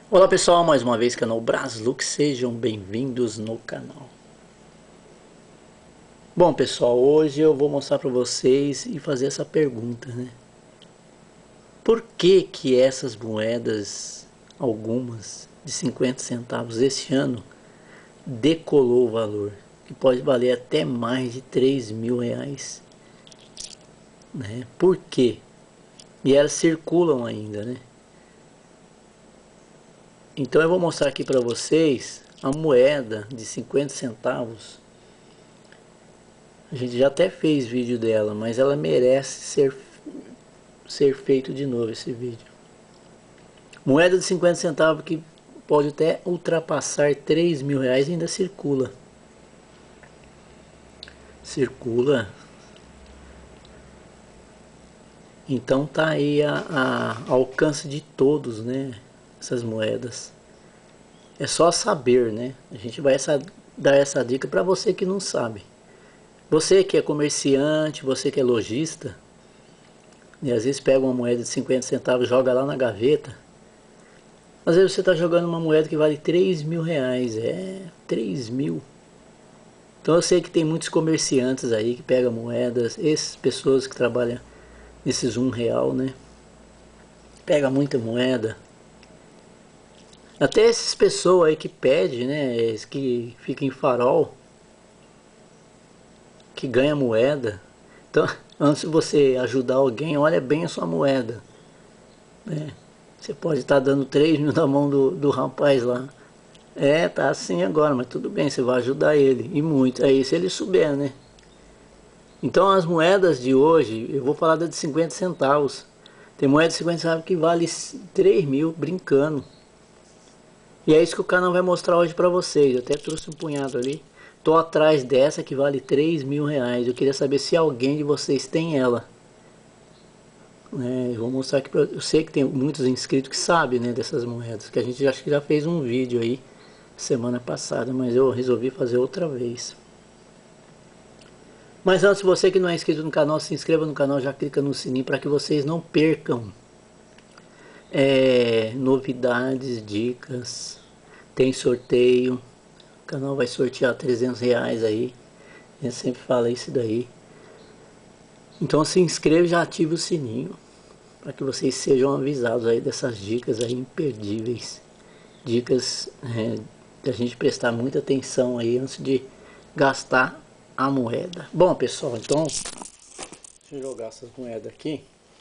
Olá pessoal, mais uma vez canal Braslux, sejam bem-vindos no canal. Bom pessoal, hoje eu vou mostrar para vocês e fazer essa pergunta, né? Por que que essas moedas, algumas de 50 centavos esse ano, decolou o valor? Que pode valer até mais de 3.000 reais, né? Por quê? E elas circulam ainda, né? Então eu vou mostrar aqui para vocês a moeda de 50 centavos. A gente já até fez vídeo dela, mas ela merece ser feito de novo esse vídeo. Moeda de 50 centavos que pode até ultrapassar 3.000 reais e ainda circula. Circula. Então tá aí a alcance de todos, né? Essas moedas. É só saber, né? A gente vai dar essa dica para você que não sabe. Você que é comerciante, você que é lojista, e às vezes pega uma moeda de 50 centavos e joga lá na gaveta. Às vezes você está jogando uma moeda que vale 3.000 reais. 3.000. Então eu sei que tem muitos comerciantes aí que pegam moedas. Essas pessoas que trabalham nesses R$ 1, né? Pega muita moeda. Até essas pessoas aí que pedem, né? Que ficam em farol, que ganha moeda. Então, antes de você ajudar alguém, olha bem a sua moeda, né? Você pode estar dando 3.000 na mão do rapaz lá. Tá assim agora, mas tudo bem, você vai ajudar ele. E muito, aí se ele souber, né? Então as moedas de hoje, eu vou falar da de 50 centavos. Tem moeda de 50 centavos que vale 3.000, brincando. E é isso que o canal vai mostrar hoje pra vocês. Eu até trouxe um punhado ali. Tô atrás dessa que vale 3.000 reais. Eu queria saber se alguém de vocês tem ela. Eu vou mostrar aqui eu sei que tem muitos inscritos que sabem, né, dessas moedas, que a gente acho que já fez um vídeo aí semana passada, mas eu resolvi fazer outra vez. Mas antes, você que não é inscrito no canal, se inscreva no canal, já clica no sininho para que vocês não percam novidades, dicas. Tem sorteio, o canal vai sortear 300 reais aí, eu sempre falo isso daí. Então se inscreva e já ative o sininho para que vocês sejam avisados aí dessas dicas aí imperdíveis. Dicas de a gente prestar muita atenção aí antes de gastar a moeda. Bom pessoal, então deixa eu jogar essas moedas aqui.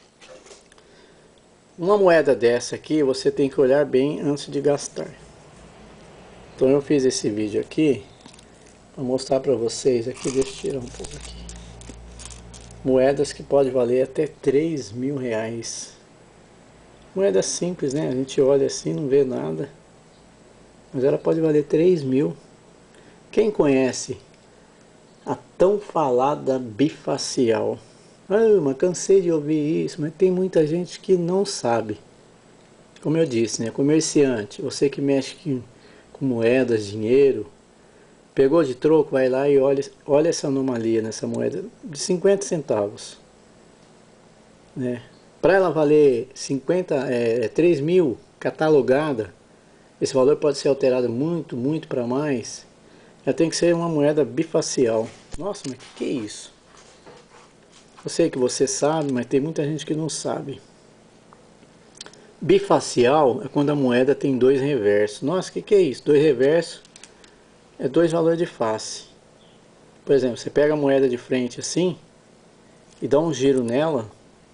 Uma moeda dessa aqui você tem que olhar bem antes de gastar. Então eu fiz esse vídeo aqui para mostrar para vocês aqui. Deixa eu tirar um pouco aqui. Moedas que pode valer até 3.000 reais. Moeda simples, né? A gente olha assim, não vê nada. Mas ela pode valer 3.000. Quem conhece a tão falada bifacial? Mas cansei de ouvir isso, mas tem muita gente que não sabe. Como eu disse, né? Comerciante, você que mexe com moedas, dinheiro, pegou de troco, vai lá e olha essa anomalia nessa moeda de 50 centavos. Né? Para ela valer 3.000 catalogada, esse valor pode ser alterado muito, muito para mais. Já tem que ser uma moeda bifacial. Nossa, mas que é isso? Eu sei que você sabe, mas tem muita gente que não sabe. Bifacial é quando a moeda tem dois reversos. Nossa, que é isso? Dois reversos é dois valores de face. Por exemplo, você pega a moeda de frente assim e dá um giro nela,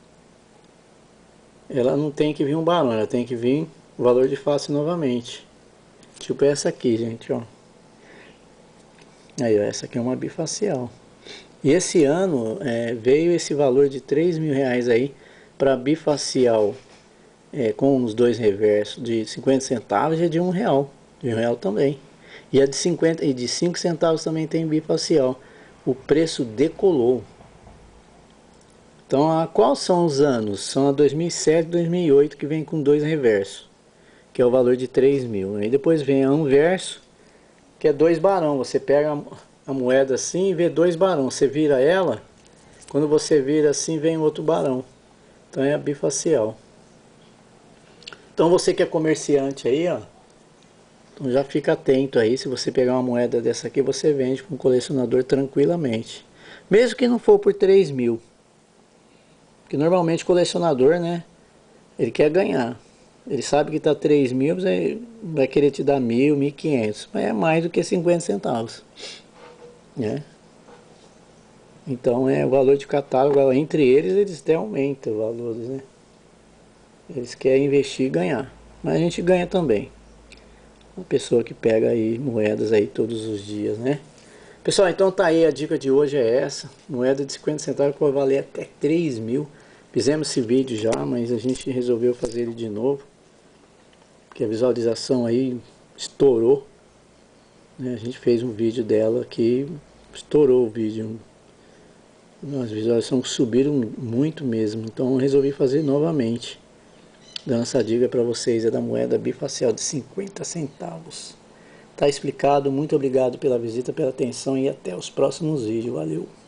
ela não tem que vir um barão, ela tem que vir o valor de face novamente. Tipo essa aqui, gente, ó. Aí, ó, essa aqui é uma bifacial. E esse ano veio esse valor de 3.000 reais aí para bifacial com os dois reversos de 50 centavos e de R$ 1. De R$ 1 também. E a de 50 e de 5 centavos também tem bifacial. O preço decolou. Então, quais são os anos? São a 2007 e 2008 que vem com dois reversos, que é o valor de 3.000. Aí depois vem a anverso, que é 2 barão. Você pega a moeda assim e vê 2 barão. Você vira ela, quando você vira assim vem outro barão. Então é a bifacial. Então você que é comerciante aí, ó, então já fica atento aí, se você pegar uma moeda dessa aqui, você vende para um colecionador tranquilamente. Mesmo que não for por 3 mil. Porque normalmente o colecionador, né, ele quer ganhar. Ele sabe que está 3 mil, mas ele vai querer te dar 1.000, 1.500. Mas é mais do que 50 centavos. Né? Então é o valor de catálogo, entre eles até aumentam os valores, né? Eles querem investir e ganhar. Mas a gente ganha também. Uma pessoa que pega aí moedas aí todos os dias, né? Pessoal, então tá aí, a dica de hoje é essa. Moeda de 50 centavos pode valer até 3 mil. Fizemos esse vídeo já, mas a gente resolveu fazer ele de novo. Porque a visualização aí estourou. Né? A gente fez um vídeo dela que estourou o vídeo. As visualizações subiram muito mesmo. Então eu resolvi fazer novamente. Dando essa dica para vocês, é da moeda bifacial de 50 centavos. Tá explicado, muito obrigado pela visita, pela atenção e até os próximos vídeos. Valeu!